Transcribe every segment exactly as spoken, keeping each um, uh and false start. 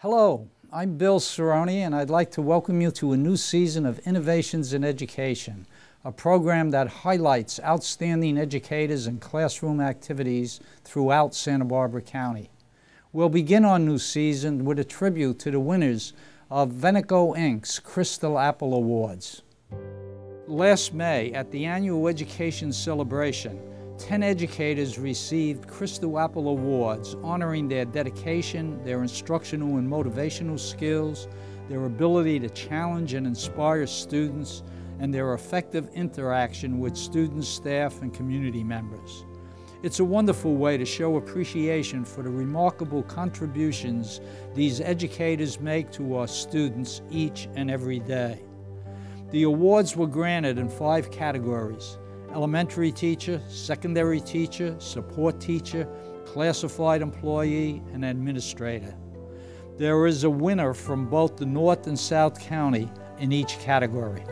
Hello, I'm Bill Cerrone, and I'd like to welcome you to a new season of Innovations in Education, a program that highlights outstanding educators and classroom activities throughout Santa Barbara County. We'll begin our new season with a tribute to the winners of Veneco Incorporated's Crystal Apple Awards. Last May, at the annual Education Celebration, ten educators received Crystal Apple Awards honoring their dedication, their instructional and motivational skills, their ability to challenge and inspire students, and their effective interaction with students, staff, and community members. It's a wonderful way to show appreciation for the remarkable contributions these educators make to our students each and every day. The awards were granted in five categories: elementary teacher, secondary teacher, support teacher, classified employee, and administrator. There is a winner from both the North and South County in each category.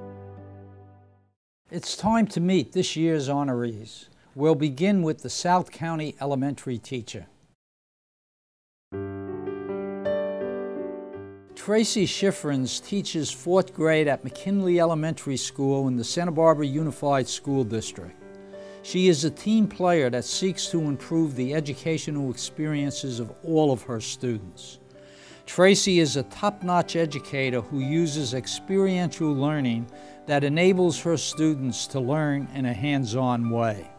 It's time to meet this year's honorees. We'll begin with the South County elementary teacher. Tracy Schifrins teaches fourth grade at McKinley Elementary School in the Santa Barbara Unified School District. She is a team player that seeks to improve the educational experiences of all of her students. Tracy is a top-notch educator who uses experiential learning that enables her students to learn in a hands-on way.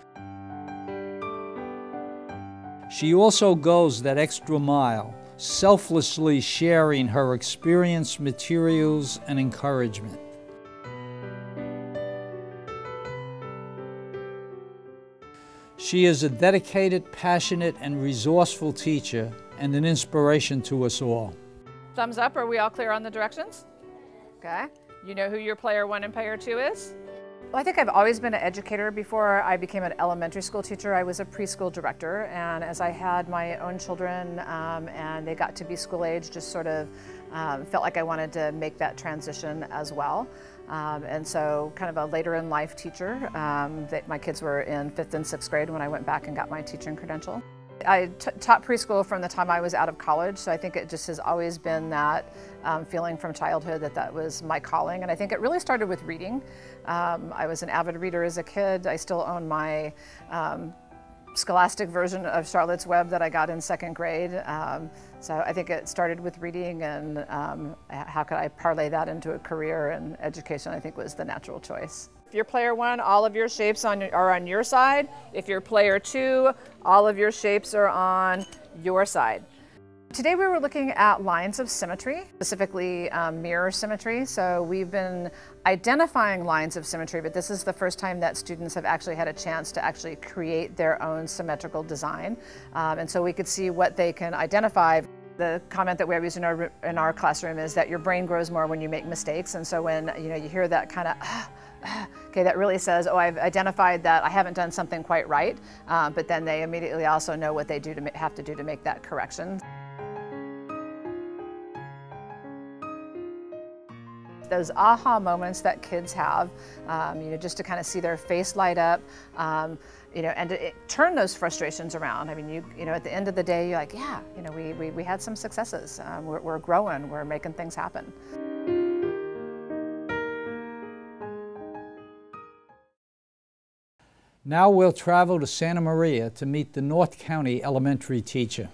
She also goes that extra mile, selflessly sharing her experience, materials, and encouragement. She is a dedicated, passionate, and resourceful teacher and an inspiration to us all. Thumbs up, are we all clear on the directions? Okay. You know who your player one and player two is? Well, I think I've always been an educator. Before I became an elementary school teacher, I was a preschool director, and as I had my own children um, and they got to be school age, just sort of um, felt like I wanted to make that transition as well. Um, and so kind of a later in life teacher. Um, that my kids were in fifth and sixth grade when I went back and got my teaching credential. I t taught preschool from the time I was out of college, so I think it just has always been that um, feeling from childhood that that was my calling. And I think it really started with reading. Um, I was an avid reader as a kid. I still own my um, scholastic version of Charlotte's Web that I got in second grade. Um, so I think it started with reading, and um, how could I parlay that into a career, and education I think was the natural choice. If you're player one, all of your shapes on, are on your side. If you're player two, all of your shapes are on your side. Today we were looking at lines of symmetry, specifically um, mirror symmetry. So we've been identifying lines of symmetry, but this is the first time that students have actually had a chance to actually create their own symmetrical design. Um, and so we could see what they can identify. The comment that we always use in our, in our classroom is that your brain grows more when you make mistakes. And so when you know you hear that kind of okay, that really says, oh, I've identified that I haven't done something quite right, uh, but then they immediately also know what they do to have to do to make that correction. Those aha moments that kids have, um, you know, just to kind of see their face light up, um, you know, and to it, turn those frustrations around. I mean, you, you know, at the end of the day, you're like, yeah, you know, we, we, we had some successes. Um, we're, we're growing, we're making things happen. Now we'll travel to Santa Maria to meet the North County elementary teacher.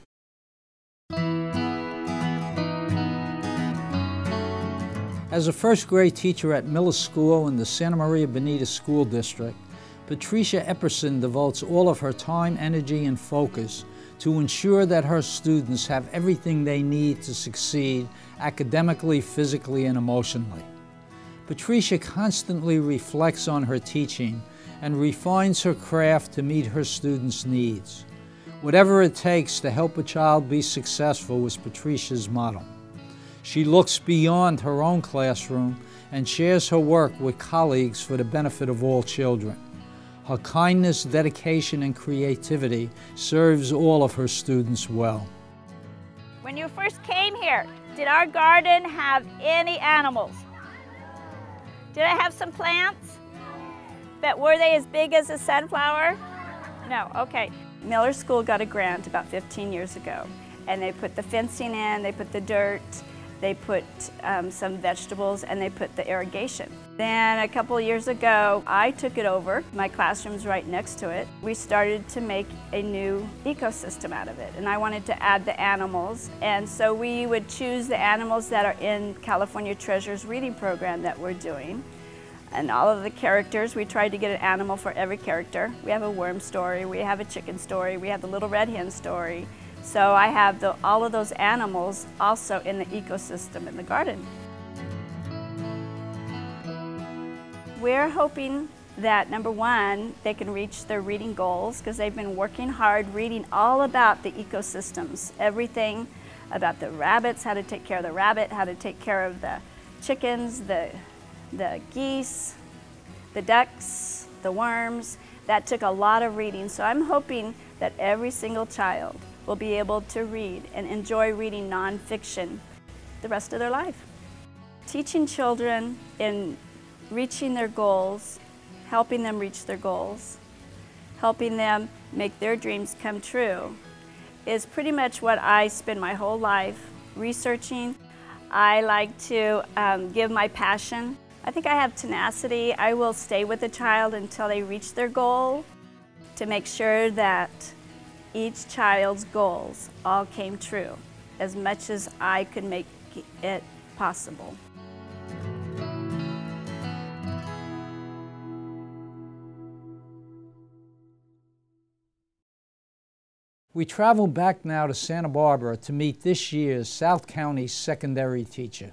As a first grade teacher at Miller School in the Santa Maria Bonita School District, Patricia Epperson devotes all of her time, energy, and focus to ensure that her students have everything they need to succeed academically, physically, and emotionally. Patricia constantly reflects on her teaching and refines her craft to meet her students' needs. Whatever it takes to help a child be successful is Patricia's motto. She looks beyond her own classroom and shares her work with colleagues for the benefit of all children. Her kindness, dedication, and creativity serves all of her students well. When you first came here, did our garden have any animals? Did I have some plants? But were they as big as a sunflower? No, okay. Miller School got a grant about fifteen years ago, and they put the fencing in, they put the dirt, they put um, some vegetables, and they put the irrigation. Then a couple of years ago, I took it over. My classroom's right next to it. We started to make a new ecosystem out of it, and I wanted to add the animals. And so we would choose the animals that are in California Treasures reading program that we're doing. And all of the characters, we tried to get an animal for every character. We have a worm story, we have a chicken story, we have the little red hen story. So I have the, all of those animals also in the ecosystem in the garden. We're hoping that, number one, they can reach their reading goals because they've been working hard reading all about the ecosystems, everything about the rabbits, how to take care of the rabbit, how to take care of the chickens, the, the geese, the ducks, the worms. That took a lot of reading, so I'm hoping that every single child will be able to read and enjoy reading nonfiction the rest of their life. Teaching children in reaching their goals, helping them reach their goals, helping them make their dreams come true is pretty much what I spend my whole life researching. I like to um, give my passion. I think I have tenacity. I will stay with a child until they reach their goal to make sure that each child's goals all came true as much as I could make it possible. We travel back now to Santa Barbara to meet this year's South County secondary teacher.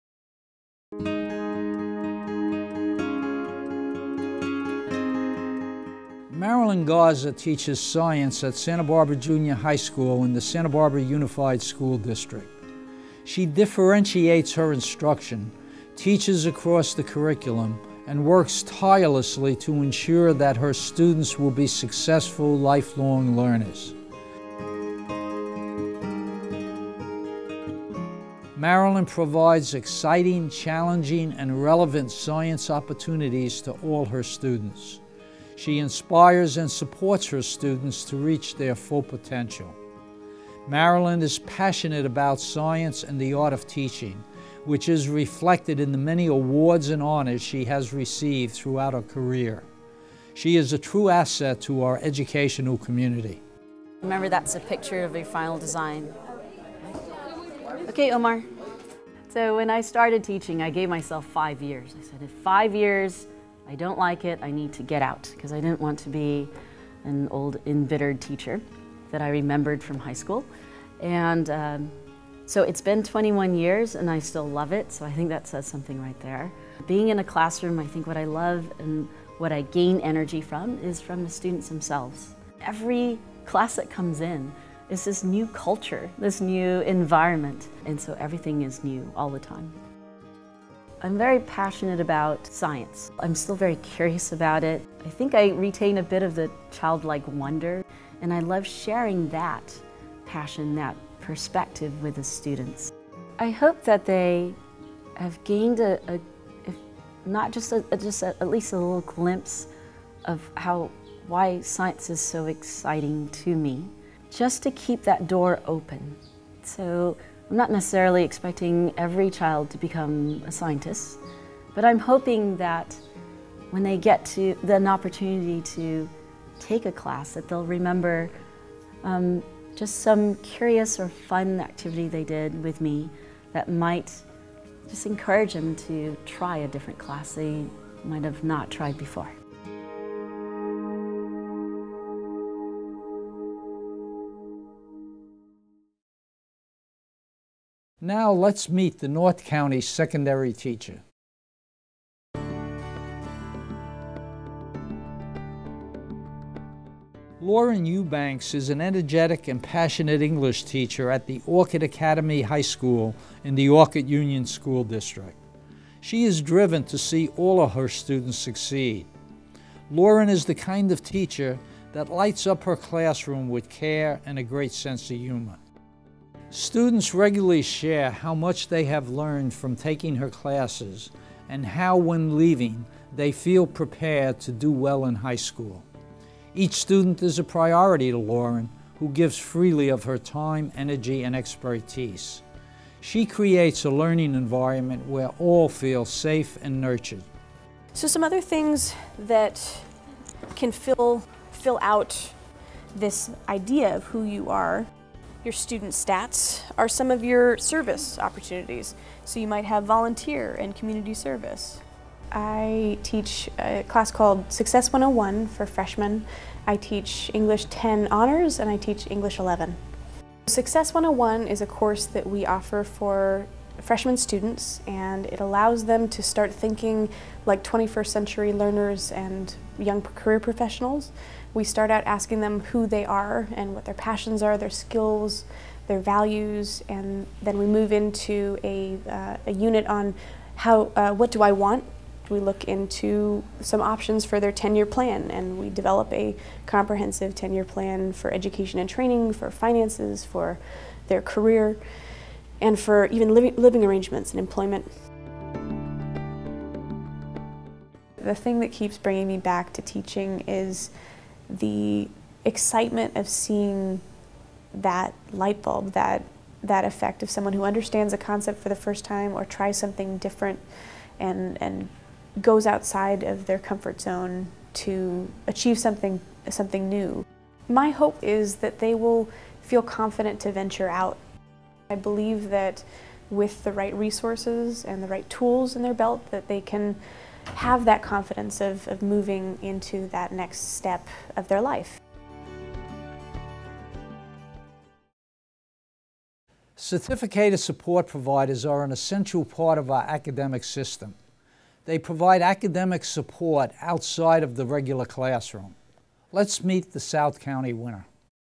Marilyn Garza teaches science at Santa Barbara Junior High School in the Santa Barbara Unified School District. She differentiates her instruction, teaches across the curriculum, and works tirelessly to ensure that her students will be successful lifelong learners. Marilyn provides exciting, challenging, and relevant science opportunities to all her students. She inspires and supports her students to reach their full potential. Marilyn is passionate about science and the art of teaching, which is reflected in the many awards and honors she has received throughout her career. She is a true asset to our educational community. Remember, that's a picture of your final design. Okay, Omar. So when I started teaching, I gave myself five years. I said, in five years, I don't like it, I need to get out, because I didn't want to be an old embittered teacher that I remembered from high school. And um, so it's been twenty-one years and I still love it, so I think that says something right there. Being in a classroom, I think what I love and what I gain energy from is from the students themselves. Every class that comes in is this new culture, this new environment, and so everything is new all the time. I'm very passionate about science. I'm still very curious about it. I think I retain a bit of the childlike wonder, and I love sharing that passion, that perspective with the students. I hope that they have gained a, a if not just a, just a, at least a little glimpse of how why science is so exciting to me, just to keep that door open. So I'm not necessarily expecting every child to become a scientist, but I'm hoping that when they get to an opportunity to take a class, that they'll remember um, just some curious or fun activity they did with me that might just encourage them to try a different class they might have not tried before. Now let's meet the North County secondary teacher. Lauren Eubanks is an energetic and passionate English teacher at the Orchid Academy High School in the Orchid Union School District. She is driven to see all of her students succeed. Lauren is the kind of teacher that lights up her classroom with care and a great sense of humor. Students regularly share how much they have learned from taking her classes and how, when leaving, they feel prepared to do well in high school. Each student is a priority to Lauren, who gives freely of her time, energy, and expertise. She creates a learning environment where all feel safe and nurtured. So some other things that can fill, fill out this idea of who you are. Your student stats are some of your service opportunities. So you might have volunteer and community service. I teach a class called Success one oh one for freshmen. I teach English ten honors and I teach English eleven. Success one oh one is a course that we offer for freshman students, and it allows them to start thinking like twenty-first century learners and young career professionals. We start out asking them who they are and what their passions are, their skills, their values, and then we move into a, uh, a unit on how, uh, what do I want? We look into some options for their ten-year plan, and we develop a comprehensive ten-year plan for education and training, for finances, for their career, and for even living, living arrangements and employment. The thing that keeps bringing me back to teaching is the excitement of seeing that light bulb, that, that effect of someone who understands a concept for the first time or tries something different and, and goes outside of their comfort zone to achieve something, something new. My hope is that they will feel confident to venture out. I believe that with the right resources and the right tools in their belt that they can have that confidence of, of moving into that next step of their life. Certificated support providers are an essential part of our academic system. They provide academic support outside of the regular classroom. Let's meet the South County winner.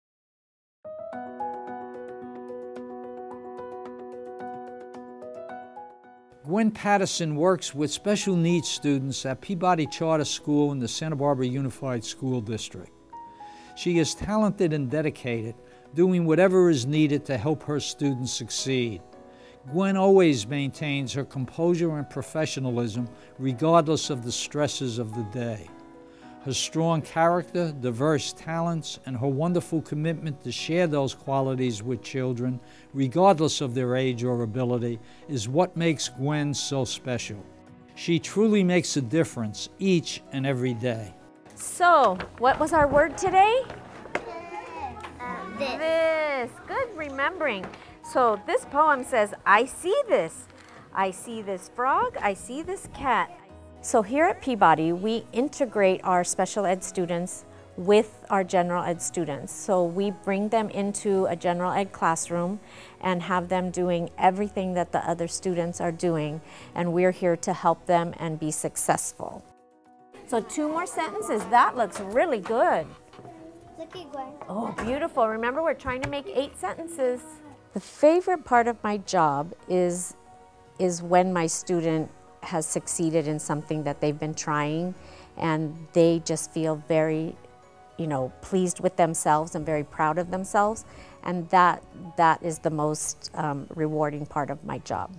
Gwen Patterson works with special needs students at Peabody Charter School in the Santa Barbara Unified School District. She is talented and dedicated, doing whatever is needed to help her students succeed. Gwen always maintains her composure and professionalism regardless of the stresses of the day. Her strong character, diverse talents, and her wonderful commitment to share those qualities with children, regardless of their age or ability, is what makes Gwen so special. She truly makes a difference each and every day. So, what was our word today? Uh, this. This. Good remembering. So this poem says, I see this. I see this frog. I see this cat. So here at Peabody, we integrate our special ed students with our general ed students. So we bring them into a general ed classroom and have them doing everything that the other students are doing. And we're here to help them and be successful. So two more sentences. That looks really good. Looky, Gwen. Oh, beautiful. Remember, we're trying to make eight sentences. The favorite part of my job is, is when my student has succeeded in something that they've been trying, and they just feel very, you know, pleased with themselves and very proud of themselves. And that, that is the most um, rewarding part of my job.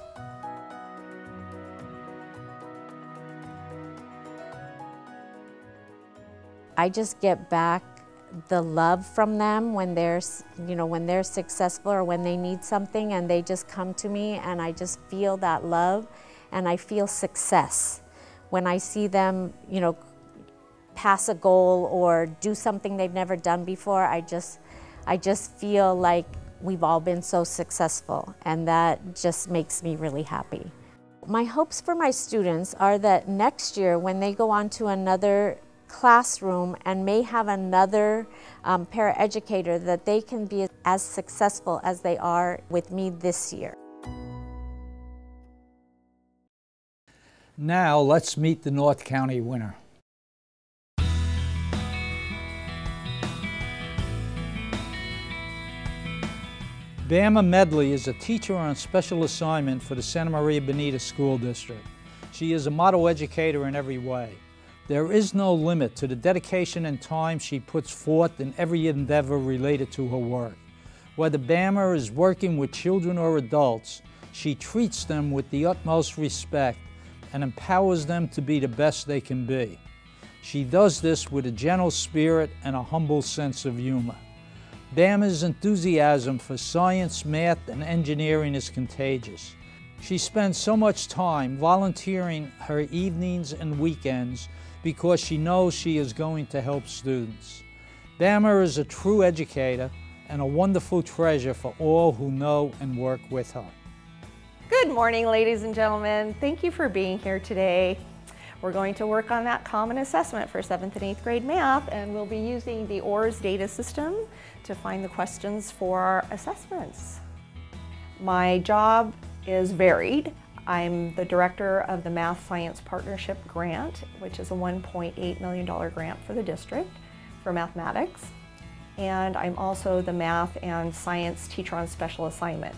I just get back the love from them when they're, you know, when they're successful or when they need something, and they just come to me, and I just feel that love, and I feel success when I see them, you know, pass a goal or do something they've never done before. I just, I just feel like we've all been so successful, and that just makes me really happy. My hopes for my students are that next year, when they go on to another classroom and may have another um, paraeducator, that they can be as successful as they are with me this year. Now let's meet the North County winner. Bama Medley is a teacher on special assignment for the Santa Maria Bonita School District. She is a model educator in every way. There is no limit to the dedication and time she puts forth in every endeavor related to her work. Whether Bama is working with children or adults, she treats them with the utmost respect and empowers them to be the best they can be. She does this with a gentle spirit and a humble sense of humor. Bama's enthusiasm for science, math, and engineering is contagious. She spends so much time volunteering her evenings and weekends because she knows she is going to help students. Bama is a true educator and a wonderful treasure for all who know and work with her. Good morning, ladies and gentlemen. Thank you for being here today. We're going to work on that common assessment for seventh and eighth grade math, and we'll be using the O R S data system to find the questions for our assessments. My job is varied. I'm the director of the Math Science Partnership Grant, which is a one point eight million dollar grant for the district for mathematics. And I'm also the math and science teacher on special assignment.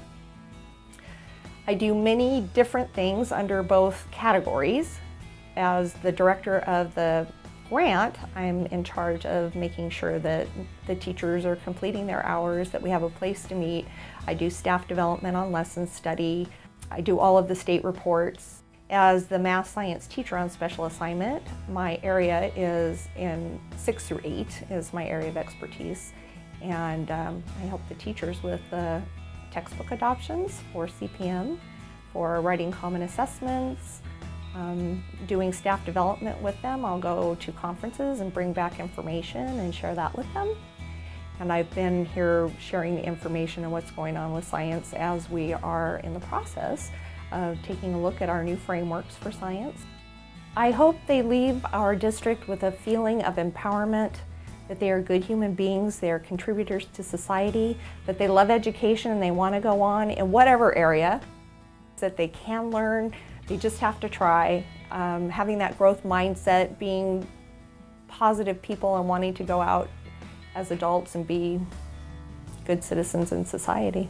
I do many different things under both categories. As the director of the grant, I'm in charge of making sure that the teachers are completing their hours, that we have a place to meet. I do staff development on lesson study. I do all of the state reports. As the math science teacher on special assignment, my area is in six through eight is my area of expertise. And um, I help the teachers with the textbook adoptions for C P M, for writing common assessments, Um, doing staff development with them. I'll go to conferences and bring back information and share that with them. And I've been here sharing the information on what's going on with science as we are in the process of taking a look at our new frameworks for science. I hope they leave our district with a feeling of empowerment, that they are good human beings, they are contributors to society, that they love education and they want to go on in whatever area, that they can learn. They just have to try. Um, having that growth mindset, being positive people and wanting to go out as adults and be good citizens in society.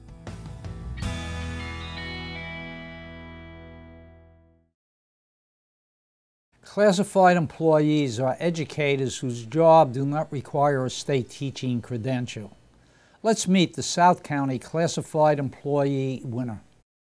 Classified employees are educators whose job do not require a state teaching credential. Let's meet the South County Classified Employee winner.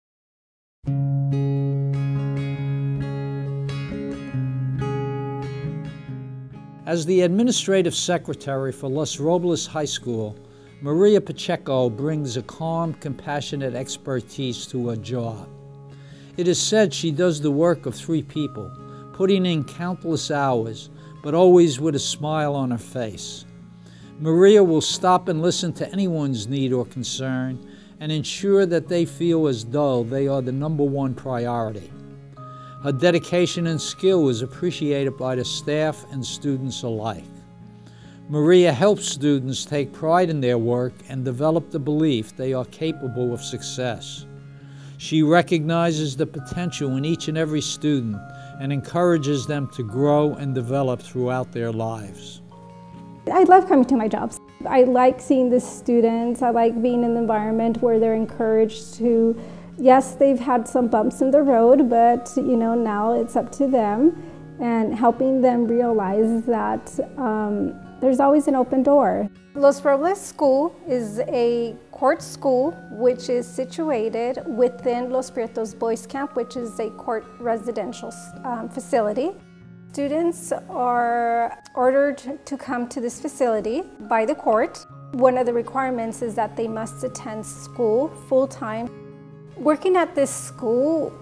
As the administrative secretary for Los Robles High School, Maria Pacheco brings a calm, compassionate expertise to her job. It is said she does the work of three people, putting in countless hours, but always with a smile on her face. Maria will stop and listen to anyone's need or concern and ensure that they feel as though they are the number one priority. Her dedication and skill is appreciated by the staff and students alike. Maria helps students take pride in their work and develop the belief they are capable of success. She recognizes the potential in each and every student and encourages them to grow and develop throughout their lives. I love coming to my jobs. I like seeing the students. I like being in an environment where they're encouraged to, yes, they've had some bumps in the road, but you know, now it's up to them, and helping them realize that um, there's always an open door. Los Robles School is a court school which is situated within Los Prietos Boys Camp, which is a court residential um, facility. Students are ordered to come to this facility by the court. One of the requirements is that they must attend school full-time. Working at this school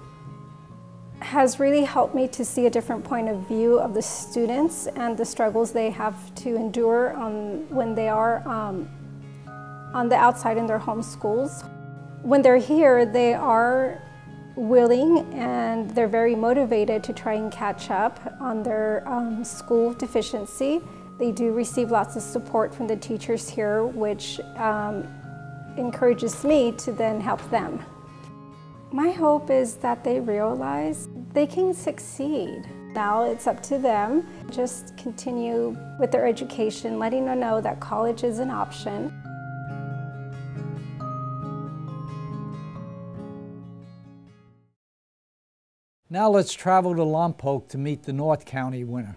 has really helped me to see a different point of view of the students and the struggles they have to endure on, when they are um, on the outside in their home schools. When they're here, they are willing and they're very motivated to try and catch up on their um, school deficiency. They do receive lots of support from the teachers here, which um, encourages me to then help them. My hope is that they realize they can succeed. Now it's up to them. Just continue with their education, letting them know that college is an option. Now let's travel to Lompoc to meet the North County winner.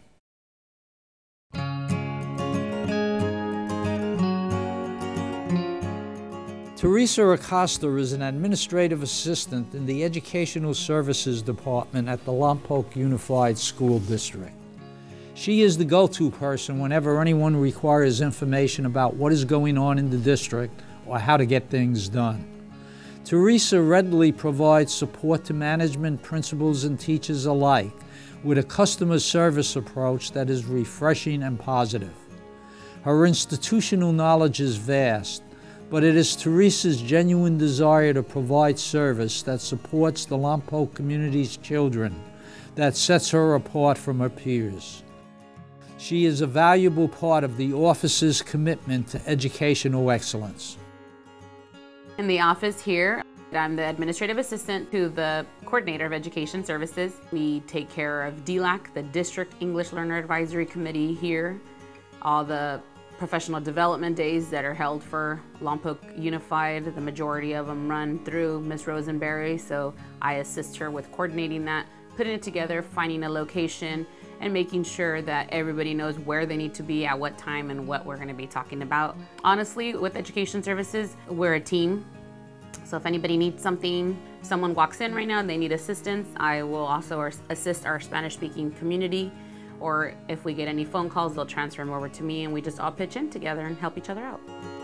Teresa Acosta is an administrative assistant in the Educational Services Department at the Lompoc Unified School District. She is the go-to person whenever anyone requires information about what is going on in the district or how to get things done. Teresa readily provides support to management, principals, and teachers alike with a customer service approach that is refreshing and positive. Her institutional knowledge is vast, but it is Teresa's genuine desire to provide service that supports the Lompoc community's children that sets her apart from her peers. She is a valuable part of the office's commitment to educational excellence. In the office here, I'm the administrative assistant to the coordinator of education services. We take care of D LAC, the District English Learner Advisory Committee here, all the professional development days that are held for Lompoc Unified. The majority of them run through Miz Rosenberry, so I assist her with coordinating that, putting it together, finding a location, and making sure that everybody knows where they need to be at what time and what we're going to be talking about. Honestly, with education services, we're a team. So if anybody needs something, someone walks in right now and they need assistance, I will also assist our Spanish-speaking community. Or if we get any phone calls, they'll transfer them over to me and we just all pitch in together and help each other out.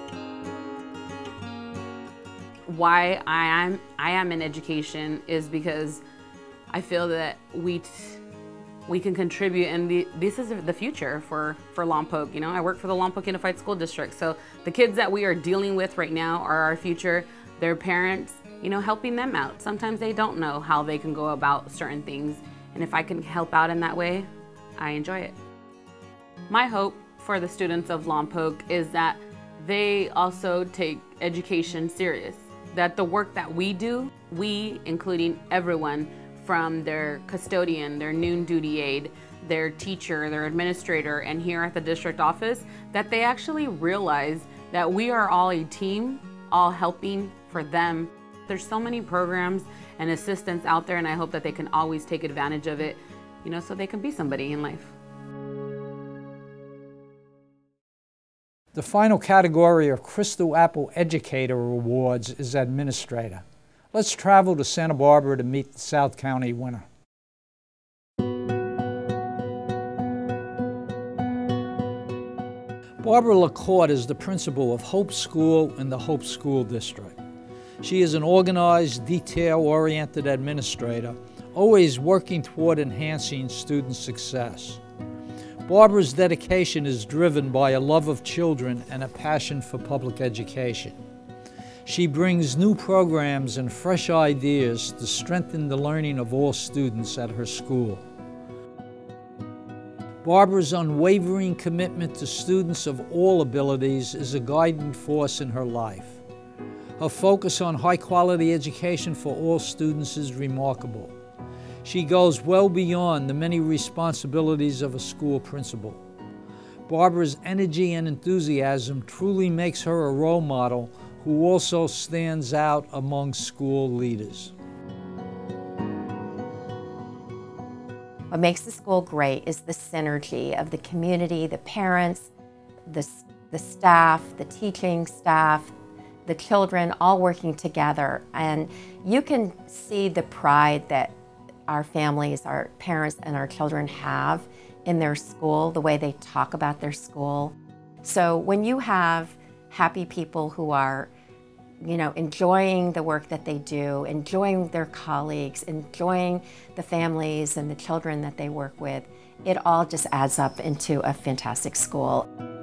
Why I am, I am in education is because I feel that we we can contribute, and the, this is the future for, for Lompoc. You know, I work for the Lompoc Unified School District, so the kids that we are dealing with right now are our future. Their parents, you know, helping them out. Sometimes they don't know how they can go about certain things, and if I can help out in that way, I enjoy it. My hope for the students of Lompoc is that they also take education serious, that the work that we do, we, including everyone, from their custodian, their noon duty aide, their teacher, their administrator, and here at the district office, that they actually realize that we are all a team, all helping for them. There's so many programs and assistance out there, and I hope that they can always take advantage of it, you know, so they can be somebody in life. The final category of Crystal Apple Educator Awards is Administrator. Let's travel to Santa Barbara to meet the South County winner. Barbara LaCourte is the principal of Hope School in the Hope School District. She is an organized, detail-oriented administrator, always working toward enhancing student success. Barbara's dedication is driven by a love of children and a passion for public education. She brings new programs and fresh ideas to strengthen the learning of all students at her school. Barbara's unwavering commitment to students of all abilities is a guiding force in her life. Her focus on high-quality education for all students is remarkable. She goes well beyond the many responsibilities of a school principal. Barbara's energy and enthusiasm truly makes her a role model who also stands out among school leaders. What makes the school great is the synergy of the community, the parents, the, the staff, the teaching staff, the children all working together. And you can see the pride that our families, our parents, and our children have in their school, the way they talk about their school. So when you have happy people who are, you know, enjoying the work that they do, enjoying their colleagues, enjoying the families and the children that they work with, it all just adds up into a fantastic school.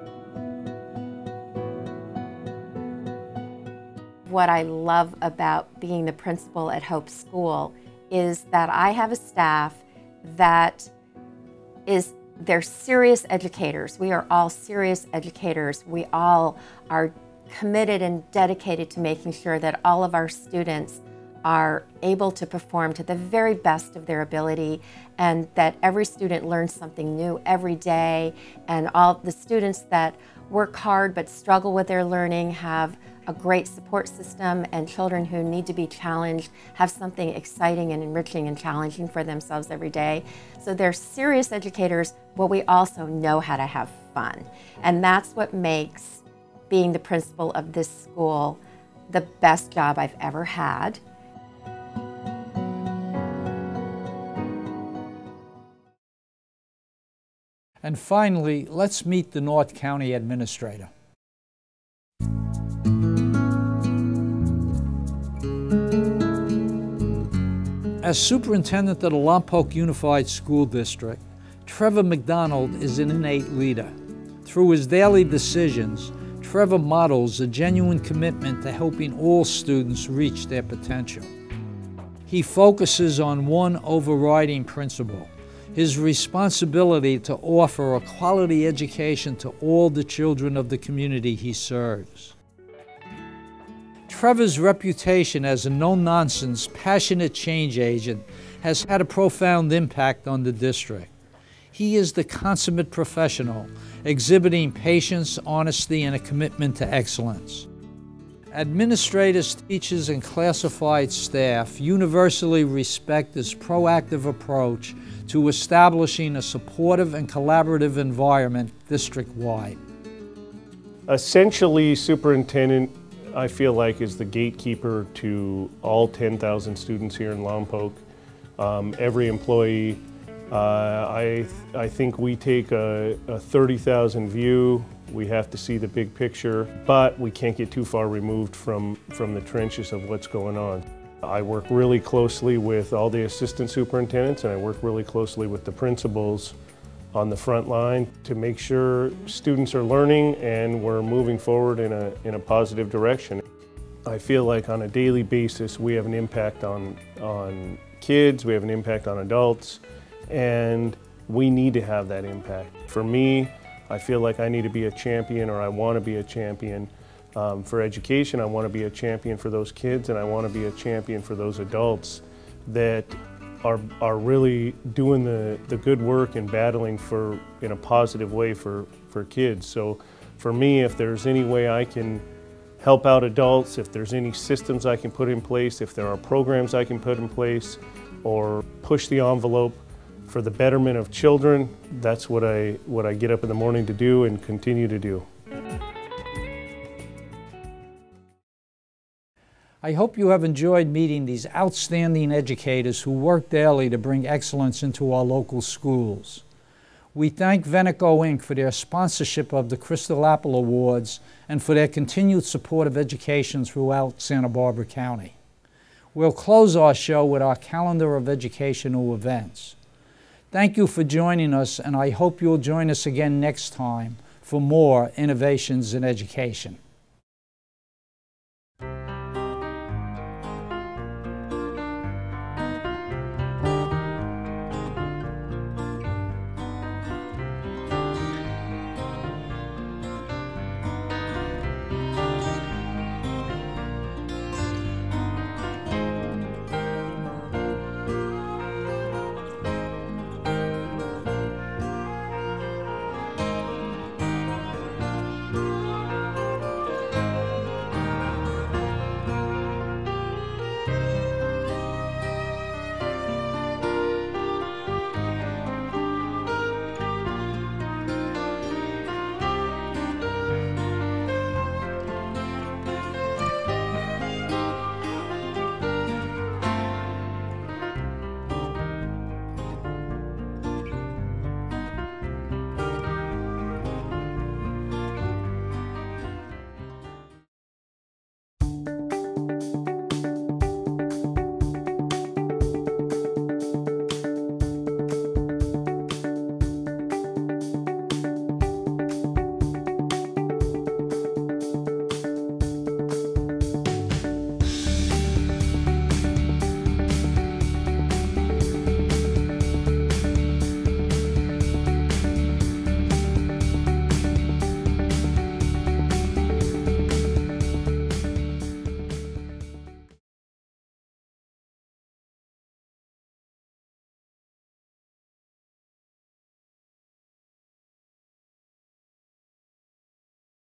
What I love about being the principal at Hope School is that I have a staff that is, they're serious educators. We are all serious educators. We all are committed and dedicated to making sure that all of our students are able to perform to the very best of their ability, and that every student learns something new every day, and all the students that work hard but struggle with their learning have a great support system, and children who need to be challenged have something exciting and enriching and challenging for themselves every day. So they're serious educators, but we also know how to have fun. And that's what makes being the principal of this school the best job I've ever had. And finally, let's meet the North County Administrator. As superintendent of the Lompoc Unified School District, Trevor McDonald is an innate leader. Through his daily decisions, Trevor models a genuine commitment to helping all students reach their potential. He focuses on one overriding principle: his responsibility to offer a quality education to all the children of the community he serves. Trevor's reputation as a no-nonsense, passionate change agent has had a profound impact on the district. He is the consummate professional, exhibiting patience, honesty, and a commitment to excellence. Administrators, teachers, and classified staff universally respect his proactive approach to establishing a supportive and collaborative environment district-wide. Essentially, superintendent, I feel like, is the gatekeeper to all ten thousand students here in Lompoc. Um, every employee, uh, I, I think we take a, a thirty thousand view. We have to see the big picture, but we can't get too far removed from, from the trenches of what's going on. I work really closely with all the assistant superintendents, and I work really closely with the principals on the front line to make sure students are learning and we're moving forward in a, in a positive direction. I feel like on a daily basis we have an impact on, on kids, we have an impact on adults, and we need to have that impact. For me, I feel like I need to be a champion, or I want to be a champion um, for education. I want to be a champion for those kids, and I want to be a champion for those adults that Are, are really doing the, the good work and battling for in a positive way for, for kids. So for me, if there's any way I can help out adults, if there's any systems I can put in place, if there are programs I can put in place, or push the envelope for the betterment of children, that's what I, what I get up in the morning to do and continue to do. I hope you have enjoyed meeting these outstanding educators who work daily to bring excellence into our local schools. We thank Veneco Incorporated for their sponsorship of the Crystal Apple Awards and for their continued support of education throughout Santa Barbara County. We'll close our show with our calendar of educational events. Thank you for joining us, and I hope you'll join us again next time for more innovations in education.